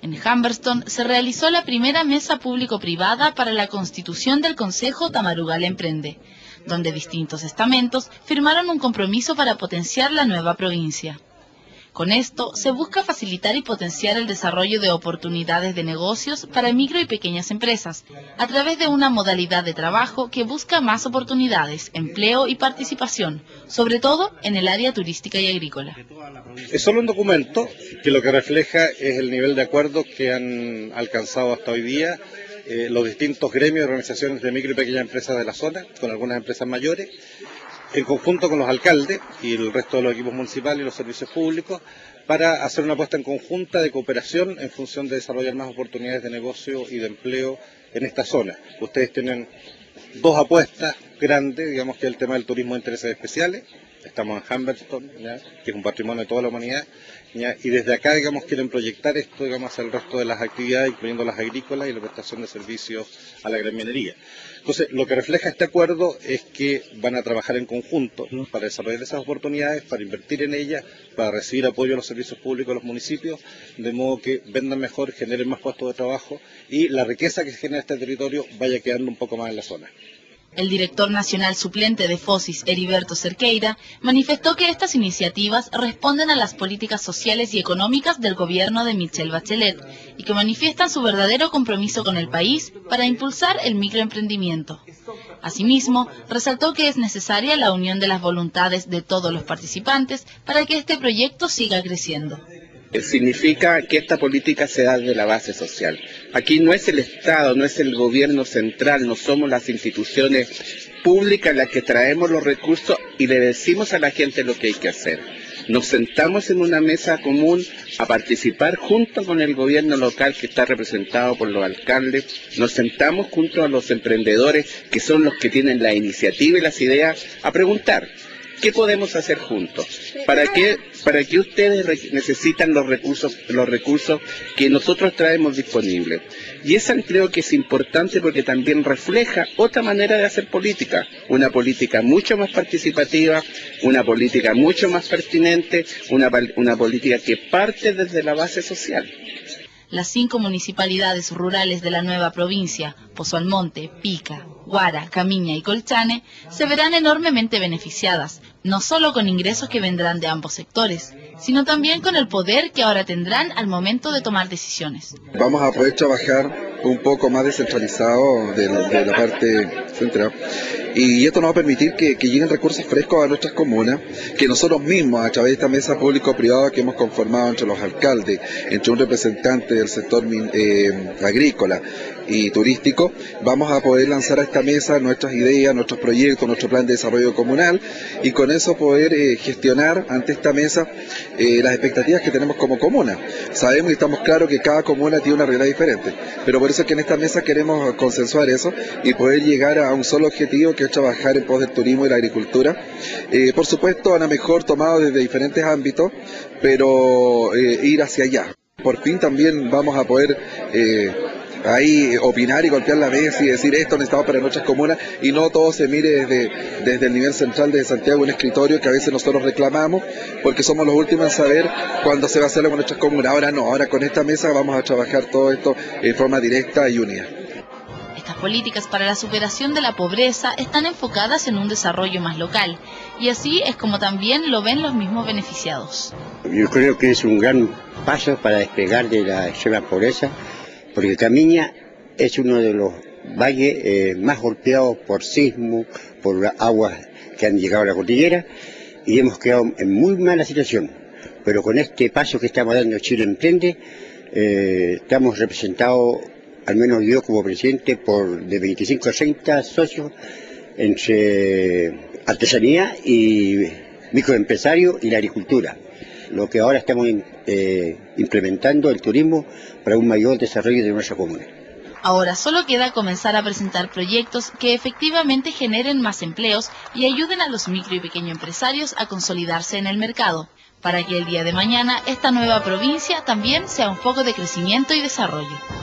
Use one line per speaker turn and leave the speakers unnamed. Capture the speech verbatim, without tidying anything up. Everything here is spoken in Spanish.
En Humberston se realizó la primera mesa público-privada para la constitución del Consejo Tamarugal Emprende, donde distintos estamentos firmaron un compromiso para potenciar la nueva provincia. Con esto se busca facilitar y potenciar el desarrollo de oportunidades de negocios para micro y pequeñas empresas, a través de una modalidad de trabajo que busca más oportunidades, empleo y participación, sobre todo en el área turística y agrícola.
Es solo un documento que lo que refleja es el nivel de acuerdo que han alcanzado hasta hoy día eh, los distintos gremios y organizaciones de micro y pequeñas empresas de la zona, con algunas empresas mayores, en conjunto con los alcaldes y el resto de los equipos municipales y los servicios públicos, para hacer una apuesta en conjunta de cooperación en función de desarrollar más oportunidades de negocio y de empleo en esta zona. Ustedes tienen dos apuestas grandes, digamos que el tema del turismo de intereses especiales. Estamos en Humberston, ¿ya?, que es un patrimonio de toda la humanidad, ¿ya?, y desde acá, digamos, quieren proyectar esto, digamos, hacia el resto de las actividades, incluyendo las agrícolas y la prestación de servicios a la gran minería. Entonces, lo que refleja este acuerdo es que van a trabajar en conjunto, ¿no?, para desarrollar esas oportunidades, para invertir en ellas, para recibir apoyo de los servicios públicos de los municipios, de modo que vendan mejor, generen más puestos de trabajo y la riqueza que genera este territorio vaya quedando un poco más en la zona.
El director nacional suplente de FOSIS, Heriberto Cerqueira, manifestó que estas iniciativas responden a las políticas sociales y económicas del gobierno de Michelle Bachelet y que manifiestan su verdadero compromiso con el país para impulsar el microemprendimiento. Asimismo, resaltó que es necesaria la unión de las voluntades de todos los participantes para que este proyecto siga creciendo.
Significa que esta política se da desde la base social. Aquí no es el Estado, no es el gobierno central, no somos las instituciones públicas las que traemos los recursos y le decimos a la gente lo que hay que hacer. Nos sentamos en una mesa común a participar junto con el gobierno local que está representado por los alcaldes, nos sentamos junto a los emprendedores que son los que tienen la iniciativa y las ideas a preguntar. ¿Qué podemos hacer juntos? ¿Para qué, para qué ustedes necesitan los recursos, los recursos que nosotros traemos disponibles? Y esa creo que es importante porque también refleja otra manera de hacer política, una política mucho más participativa, una política mucho más pertinente, una, una política que parte desde la base social.
Las cinco municipalidades rurales de la nueva provincia, Pozo Almonte, Pica, Guara, Camiña y Colchane, se verán enormemente beneficiadas, no solo con ingresos que vendrán de ambos sectores, sino también con el poder que ahora tendrán al momento de tomar decisiones.
Vamos a poder trabajar un poco más descentralizado de la, de la parte central. Y esto nos va a permitir que, que lleguen recursos frescos a nuestras comunas, que nosotros mismos, a través de esta mesa público-privada que hemos conformado entre los alcaldes, entre un representante del sector eh, agrícola y turístico, vamos a poder lanzar a esta mesa nuestras ideas, nuestros proyectos, nuestro plan de desarrollo comunal, y con eso poder eh, gestionar ante esta mesa eh, las expectativas que tenemos como comuna. Sabemos y estamos claros que cada comuna tiene una realidad diferente, pero por eso es que en esta mesa queremos consensuar eso y poder llegar a un solo objetivo, que es trabajar en pos del turismo y la agricultura. Eh, por supuesto, a lo mejor tomado desde diferentes ámbitos, pero eh, ir hacia allá. Por fin también vamos a poder eh, ahí opinar y golpear la mesa y decir esto necesitamos para nuestras comunas, y no todo se mire desde, desde el nivel central de Santiago, un escritorio que a veces nosotros reclamamos, porque somos los últimos en saber cuándo se va a hacerlo con nuestras comunas. Ahora no, ahora con esta mesa vamos a trabajar todo esto en forma directa y unida.
Estas políticas para la superación de la pobreza están enfocadas en un desarrollo más local, y así es como también lo ven los mismos beneficiados.
Yo creo que es un gran paso para despegar de la extrema pobreza, porque Camiña es uno de los valles eh, más golpeados por sismos, por aguas que han llegado a la cordillera, y hemos quedado en muy mala situación. Pero con este paso que estamos dando Chile Emprende, eh, estamos representados, al menos yo como presidente, por de veinticinco a treinta socios entre artesanía y microempresarios y la agricultura. Lo que ahora estamos eh, implementando el turismo para un mayor desarrollo de nuestra comuna.
Ahora solo queda comenzar a presentar proyectos que efectivamente generen más empleos y ayuden a los micro y pequeños empresarios a consolidarse en el mercado, para que el día de mañana esta nueva provincia también sea un foco de crecimiento y desarrollo.